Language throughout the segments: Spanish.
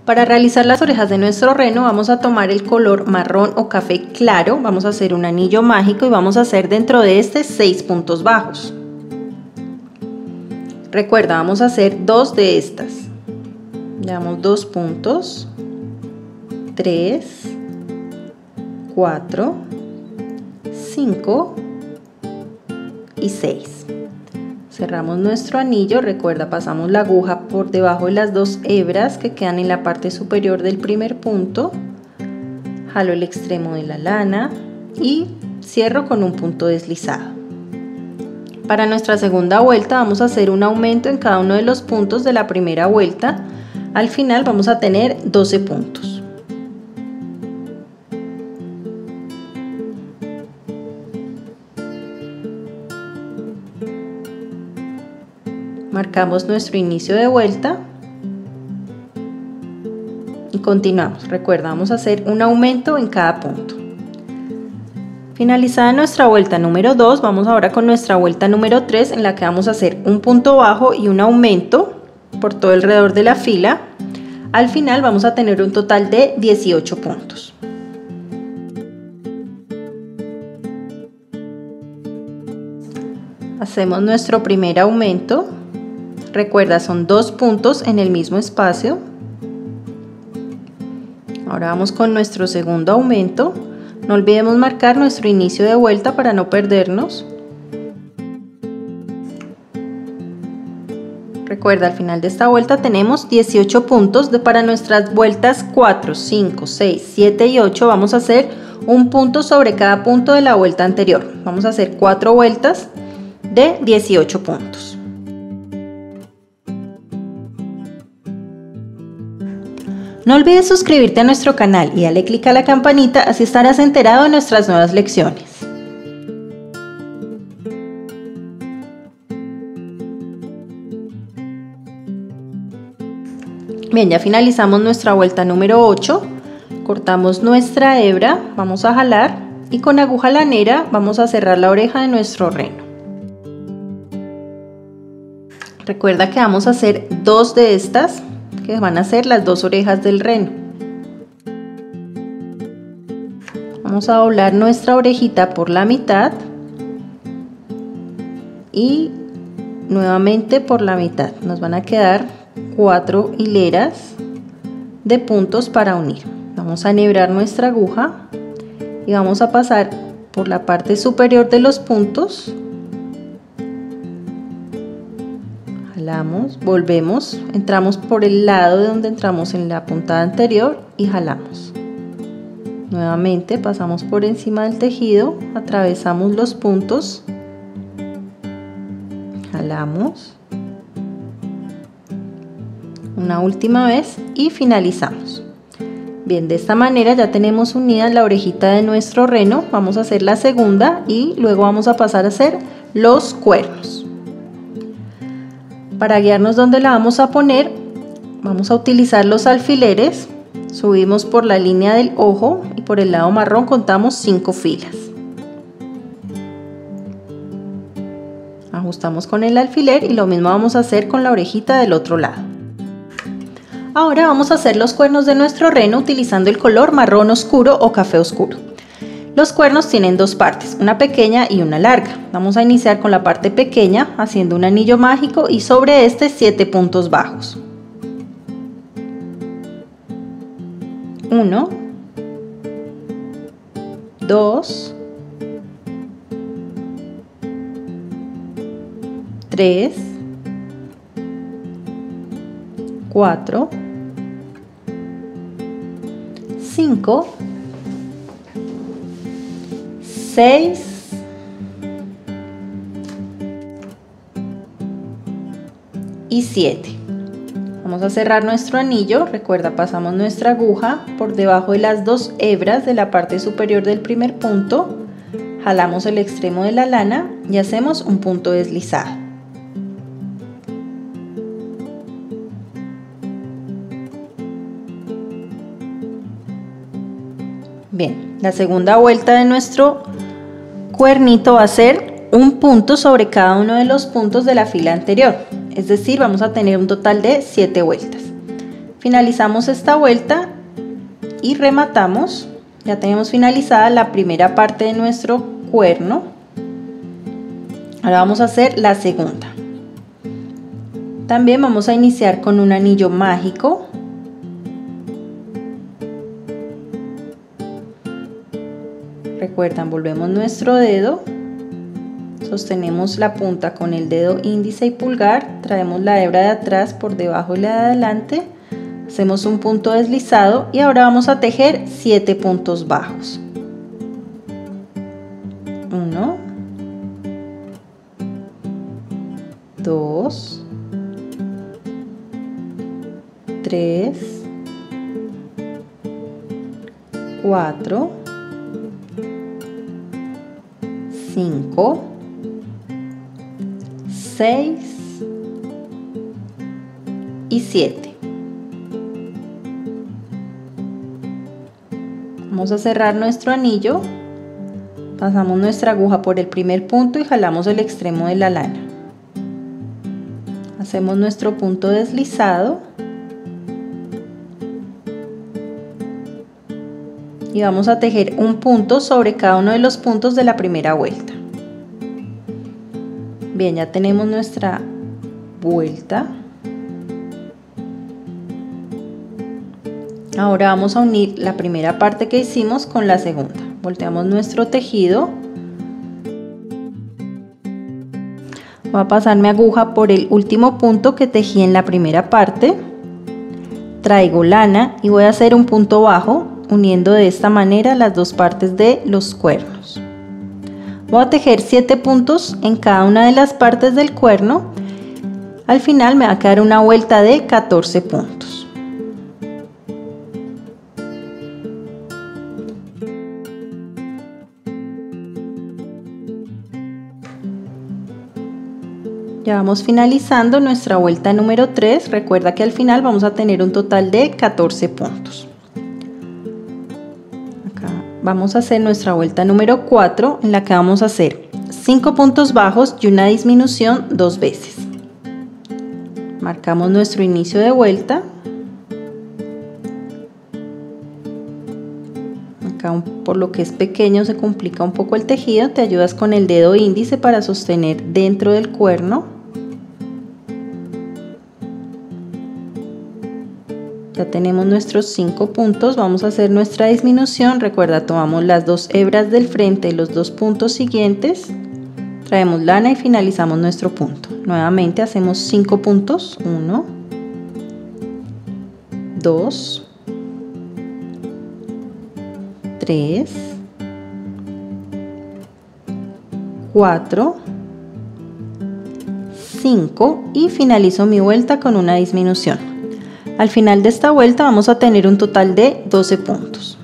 Para realizar las orejas de nuestro reno vamos a tomar el color marrón o café claro, vamos a hacer un anillo mágico y vamos a hacer dentro de este 6 puntos bajos. Recuerda, vamos a hacer 2 de estas. Damos 2 puntos, 3, 4, 5 y 6. Cerramos nuestro anillo, recuerda, pasamos la aguja por debajo de las 2 hebras que quedan en la parte superior del primer punto, jalo el extremo de la lana y cierro con un punto deslizado. Para nuestra segunda vuelta vamos a hacer un aumento en cada uno de los puntos de la primera vuelta. Al final vamos a tener 12 puntos. Marcamos nuestro inicio de vuelta y continuamos. Recuerda, vamos a hacer un aumento en cada punto. Finalizada nuestra vuelta número 2, vamos ahora con nuestra vuelta número 3 en la que vamos a hacer un punto bajo y un aumento por todo alrededor de la fila. Al final vamos a tener un total de 18 puntos. Hacemos nuestro primer aumento. Recuerda, son 2 puntos en el mismo espacio. Ahora vamos con nuestro segundo aumento. No olvidemos marcar nuestro inicio de vuelta para no perdernos. Recuerda, al final de esta vuelta tenemos 18 puntos. Para nuestras vueltas 4, 5, 6, 7 y 8 vamos a hacer un punto sobre cada punto de la vuelta anterior. Vamos a hacer 4 vueltas de 18 puntos. No olvides suscribirte a nuestro canal y dale clic a la campanita, así estarás enterado de nuestras nuevas lecciones. Bien, ya finalizamos nuestra vuelta número 8, cortamos nuestra hebra, vamos a jalar y con aguja lanera vamos a cerrar la oreja de nuestro reno. Recuerda que vamos a hacer 2 de estas, que van a ser las 2 orejas del reno. Vamos a doblar nuestra orejita por la mitad y nuevamente por la mitad. Nos van a quedar 4 hileras de puntos para unir. Vamos a enhebrar nuestra aguja y vamos a pasar por la parte superior de los puntos. Jalamos, volvemos, entramos por el lado de donde entramos en la puntada anterior y jalamos. Nuevamente pasamos por encima del tejido, atravesamos los puntos, jalamos una última vez y finalizamos. Bien, de esta manera ya tenemos unida la orejita de nuestro reno. Vamos a hacer la segunda y luego vamos a pasar a hacer los cuernos. Para guiarnos dónde la vamos a poner, vamos a utilizar los alfileres. Subimos por la línea del ojo y por el lado marrón contamos 5 filas. Ajustamos con el alfiler y lo mismo vamos a hacer con la orejita del otro lado. Ahora vamos a hacer los cuernos de nuestro reno utilizando el color marrón oscuro o café oscuro. Los cuernos tienen 2 partes, una pequeña y una larga. Vamos a iniciar con la parte pequeña haciendo un anillo mágico y sobre este 7 puntos bajos. 1, 2, 3, 4, 5, 6 y 7. Vamos a cerrar nuestro anillo. Recuerda, pasamos nuestra aguja por debajo de las 2 hebras de la parte superior del primer punto, jalamos el extremo de la lana y hacemos un punto deslizado. Bien, la segunda vuelta de nuestro cuernito va a ser un punto sobre cada uno de los puntos de la fila anterior, es decir, vamos a tener un total de 7 vueltas. Finalizamos esta vuelta y rematamos. Ya tenemos finalizada la primera parte de nuestro cuerno. Ahora vamos a hacer la segunda. También vamos a iniciar con un anillo mágico. Recuerdan, volvemos nuestro dedo, sostenemos la punta con el dedo índice y pulgar, traemos la hebra de atrás por debajo y la de adelante, hacemos un punto deslizado y ahora vamos a tejer 7 puntos bajos. 1, 2, 3, 4, 5, 6 y 7. Vamos a cerrar nuestro anillo, pasamos nuestra aguja por el primer punto y jalamos el extremo de la lana. Hacemos nuestro punto deslizado y vamos a tejer un punto sobre cada uno de los puntos de la primera vuelta. Bien, ya tenemos nuestra vuelta. Ahora vamos a unir la primera parte que hicimos con la segunda. Volteamos nuestro tejido. Voy a pasar mi aguja por el último punto que tejí en la primera parte. Traigo lana y voy a hacer un punto bajo, uniendo de esta manera las dos partes de los cuernos. Voy a tejer 7 puntos en cada una de las partes del cuerno. Al final me va a quedar una vuelta de 14 puntos. Ya vamos finalizando nuestra vuelta número 3. Recuerda que al final vamos a tener un total de 14 puntos. Acá vamos a hacer nuestra vuelta número 4, en la que vamos a hacer 5 puntos bajos y una disminución 2 veces. Marcamos nuestro inicio de vuelta. Acá por lo que es pequeño se complica un poco el tejido, te ayudas con el dedo índice para sostener dentro del cuerno. Ya tenemos nuestros 5 puntos, vamos a hacer nuestra disminución. Recuerda, tomamos las 2 hebras del frente y los 2 puntos siguientes, traemos lana y finalizamos nuestro punto. Nuevamente hacemos 5 puntos, 1, 2, 3, 4, 5 y finalizo mi vuelta con una disminución. Al final de esta vuelta vamos a tener un total de 12 puntos.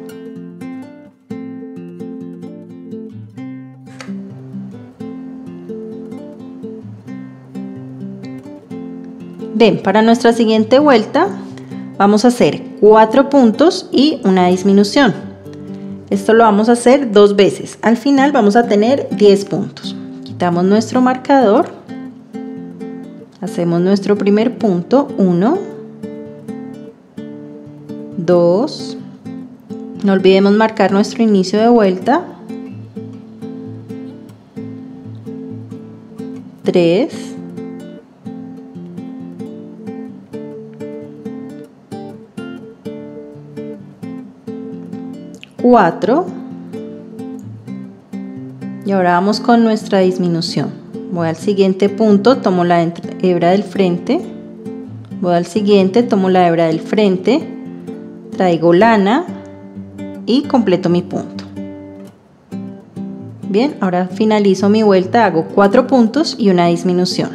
Bien, para nuestra siguiente vuelta vamos a hacer 4 puntos y una disminución. Esto lo vamos a hacer 2 veces. Al final vamos a tener 10 puntos. Quitamos nuestro marcador. Hacemos nuestro primer punto, 1, 2, no olvidemos marcar nuestro inicio de vuelta, 3, 4 y ahora vamos con nuestra disminución. Voy al siguiente punto, tomo la hebra del frente, voy al siguiente, tomo la hebra del frente, traigo lana y completo mi punto. Bien, ahora finalizo mi vuelta, hago 4 puntos y una disminución.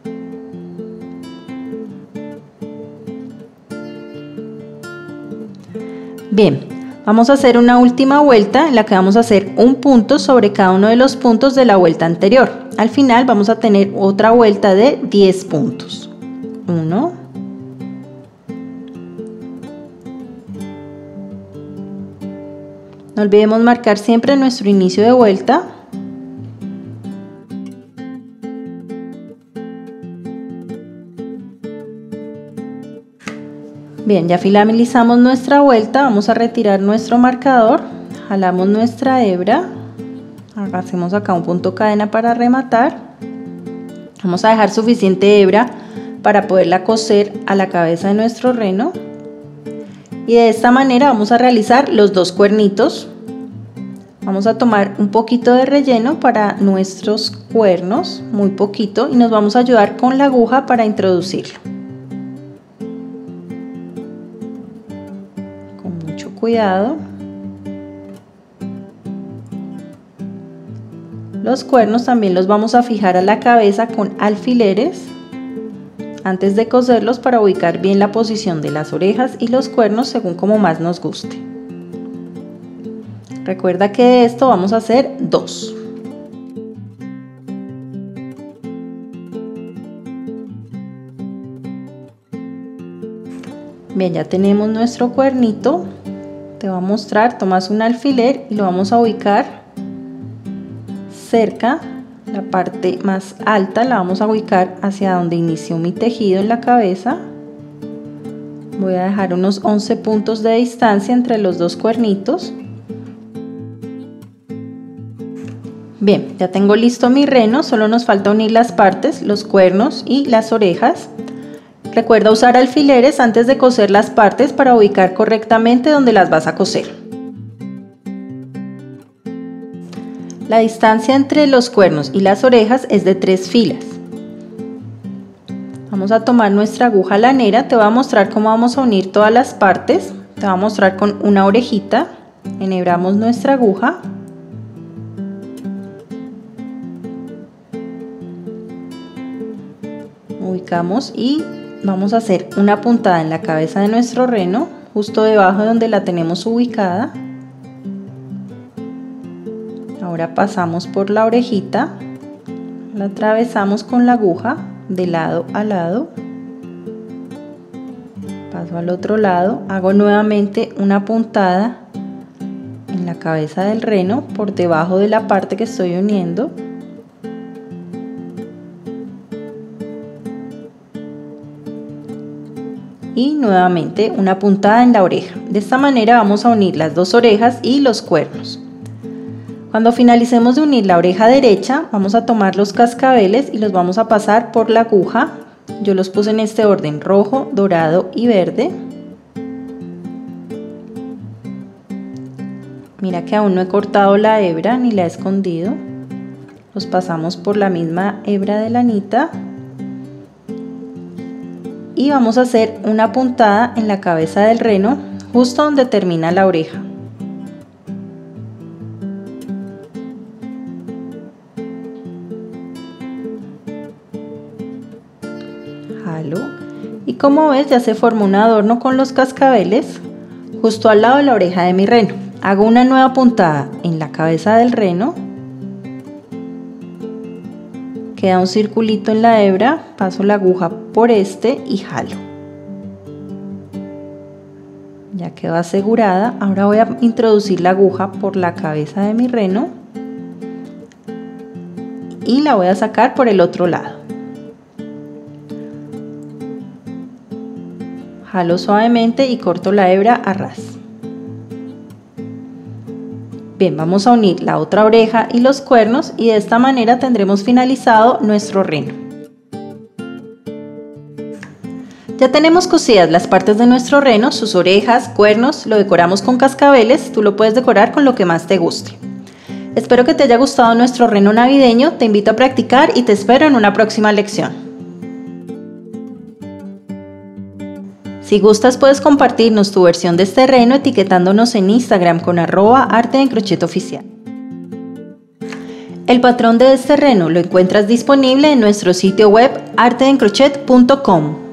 Bien, vamos a hacer una última vuelta en la que vamos a hacer un punto sobre cada uno de los puntos de la vuelta anterior. Al final vamos a tener otra vuelta de 10 puntos. 1, 2, no olvidemos marcar siempre nuestro inicio de vuelta. Bien, ya finalizamos nuestra vuelta, vamos a retirar nuestro marcador, jalamos nuestra hebra, hacemos acá un punto cadena para rematar, vamos a dejar suficiente hebra para poderla coser a la cabeza de nuestro reno y de esta manera vamos a realizar los dos cuernitos. Vamos a tomar un poquito de relleno para nuestros cuernos, muy poquito, y nos vamos a ayudar con la aguja para introducirlo. Con mucho cuidado. Los cuernos también los vamos a fijar a la cabeza con alfileres antes de coserlos para ubicar bien la posición de las orejas y los cuernos según como más nos guste. Recuerda que de esto vamos a hacer 2. Bien, ya tenemos nuestro cuernito. Te voy a mostrar, tomas un alfiler y lo vamos a ubicar cerca, la parte más alta la vamos a ubicar hacia donde inició mi tejido en la cabeza. Voy a dejar unos 11 puntos de distancia entre los dos cuernitos. Bien, ya tengo listo mi reno, solo nos falta unir las partes, los cuernos y las orejas. Recuerda usar alfileres antes de coser las partes para ubicar correctamente donde las vas a coser. La distancia entre los cuernos y las orejas es de 3 filas. Vamos a tomar nuestra aguja lanera, te voy a mostrar cómo vamos a unir todas las partes. Te voy a mostrar con una orejita, enhebramos nuestra aguja. Ubicamos y vamos a hacer una puntada en la cabeza de nuestro reno, justo debajo de donde la tenemos ubicada. Ahora pasamos por la orejita, la atravesamos con la aguja de lado a lado, paso al otro lado, hago nuevamente una puntada en la cabeza del reno por debajo de la parte que estoy uniendo. Y nuevamente una puntada en la oreja. De esta manera vamos a unir las dos orejas y los cuernos. Cuando finalicemos de unir la oreja derecha, vamos a tomar los cascabeles y los vamos a pasar por la aguja. Yo los puse en este orden: rojo, dorado y verde. Mira que aún no he cortado la hebra ni la he escondido. Los pasamos por la misma hebra de lanita. Y vamos a hacer una puntada en la cabeza del reno, justo donde termina la oreja. Jalo y como ves ya se formó un adorno con los cascabeles justo al lado de la oreja de mi reno. Hago una nueva puntada en la cabeza del reno. Queda un circulito en la hebra, paso la aguja por este y jalo. Ya quedó asegurada. Ahora voy a introducir la aguja por la cabeza de mi reno y la voy a sacar por el otro lado. Jalo suavemente y corto la hebra a ras. Bien, vamos a unir la otra oreja y los cuernos y de esta manera tendremos finalizado nuestro reno. Ya tenemos cosidas las partes de nuestro reno, sus orejas, cuernos, lo decoramos con cascabeles, tú lo puedes decorar con lo que más te guste. Espero que te haya gustado nuestro reno navideño, te invito a practicar y te espero en una próxima lección. Si gustas puedes compartirnos tu versión de este reno etiquetándonos en Instagram con @arteencrochet_oficial. El patrón de este reno lo encuentras disponible en nuestro sitio web arteencrochet.com.